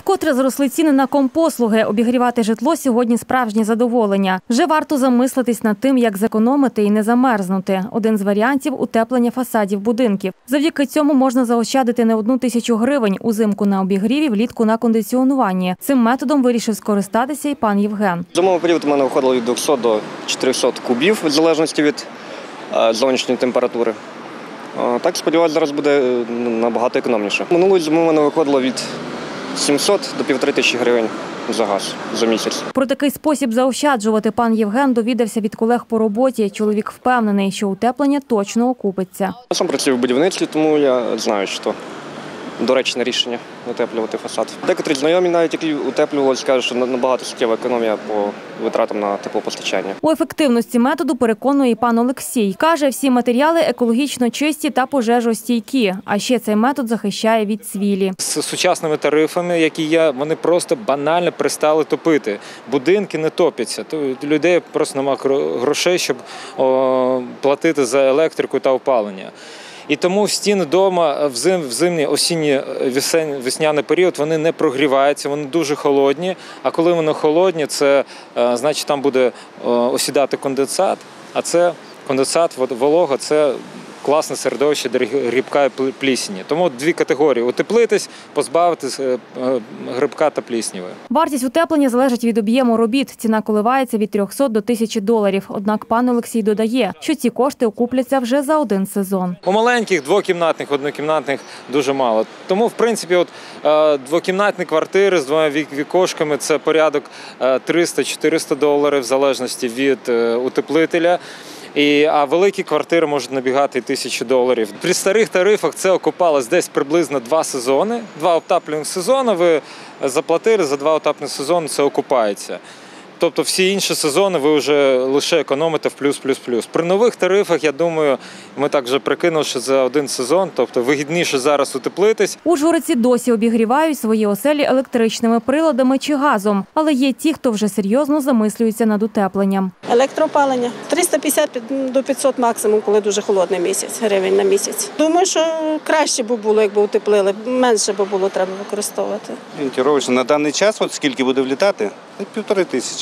Вкотре зросли ціни на компослуги. Обігрівати житло сьогодні справжнє задоволення. Вже варто замислитись над тим, як зекономити і не замерзнути. Один з варіантів – утеплення фасадів будинків. Завдяки цьому можна заощадити не 1 тисячу гривень узимку на обігріві, влітку на кондиціонуванні. Цим методом вирішив скористатися і пан Євген. Зимовий період у мене виходило від 200 до 400 кубів, в залежності від зовнішньої температури. Так, сподіваюся, зараз буде набагато економніше. Минулої зими у мене виходило від 700 до 1500 гривень за газ за місяць. Про такий спосіб заощаджувати пан Євген довідався від колег по роботі. Чоловік впевнений, що утеплення точно окупиться. Я сам працюю в будівництві, тому я знаю, що доречне рішення утеплювати фасад. Декотрі знайомі, навіть які утеплювали, кажуть, що набагато суттєва економія по витратам на теплопостачання. У ефективності методу переконує і пан Олексій. Каже, всі матеріали екологічно чисті та пожежостійкі. А ще цей метод захищає від цвілі. З сучасними тарифами, які є, вони просто банально перестали топити. Будинки не топляться. Людей просто немає грошей, щоб платити за електрику та опалення. І тому стіни вдома в зимній, осінній, весняний період вони не прогріваються, вони дуже холодні. А коли вони холодні, це значить там буде осідати конденсат, а це конденсат, волога – це класне середовище для грибка і плісені. Тому дві категорії – утеплитись, позбавитись грибка та плісняви. Вартість утеплення залежить від об'єму робіт. Ціна коливається від 300 до 1000 доларів. Однак пан Олексій додає, що ці кошти окупляться вже за один сезон. У маленьких, двокімнатних, однокімнатних дуже мало. Тому, в принципі, двокімнатні квартири з 2 вікошками – це порядок 300-400 доларів в залежності від утеплителя. А великі квартири можуть набігати і 1000 доларів. При старих тарифах це окупалось десь приблизно 2 сезони. 2 отаплювальних сезони ви заплатили, за 2 отаплювальних сезони це окупається. Тобто всі інші сезони ви вже лише економите в плюс-плюс-плюс. При нових тарифах, я думаю, ми так вже прикинули, що за один сезон, тобто вигідніше зараз утеплитись. Ужгородці досі обігрівають свої оселі електричними приладами чи газом. Але є ті, хто вже серйозно замислюється над утепленням. Електроопалення. 350 до 500 максимум, коли дуже холодний місяць, гривень на місяць. Думаю, що краще б було, якби утеплили, менше б було треба використовувати. Орієнтировочно на даний час, от скільки буде влітати? 1500.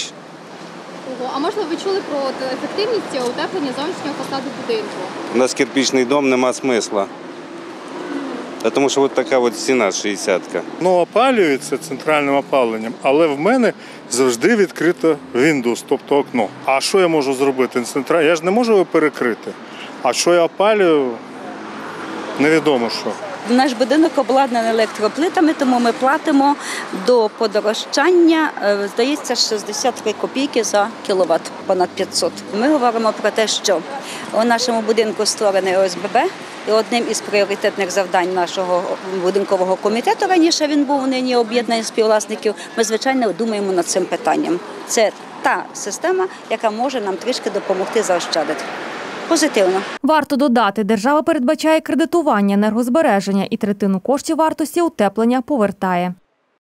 А можливо, ви чули про ефективність утеплення зовнішнього фасаду будинку? У нас кирпичний дом, нема смисла. Тому що от така от стіна 60-ка. Опалюється центральним опаленням, але в мене завжди відкрито Windows, тобто окно. А що я можу зробити? Я ж не можу його перекрити. А що я опалюю, невідомо що. Наш будинок обладнаний електроплитами, тому ми платимо до подорожчання, здається, 63 копійки за кіловат, понад 500. Ми говоримо про те, що у нашому будинку створений ОСББ, і одним із пріоритетних завдань нашого будинкового комітету, раніше він був, нині об'єднання співвласників, ми, звичайно, думаємо над цим питанням. Це та система, яка може нам трішки допомогти заощадити. Позитивно. Варто додати, держава передбачає кредитування енергозбереження і третину коштів вартості утеплення повертає.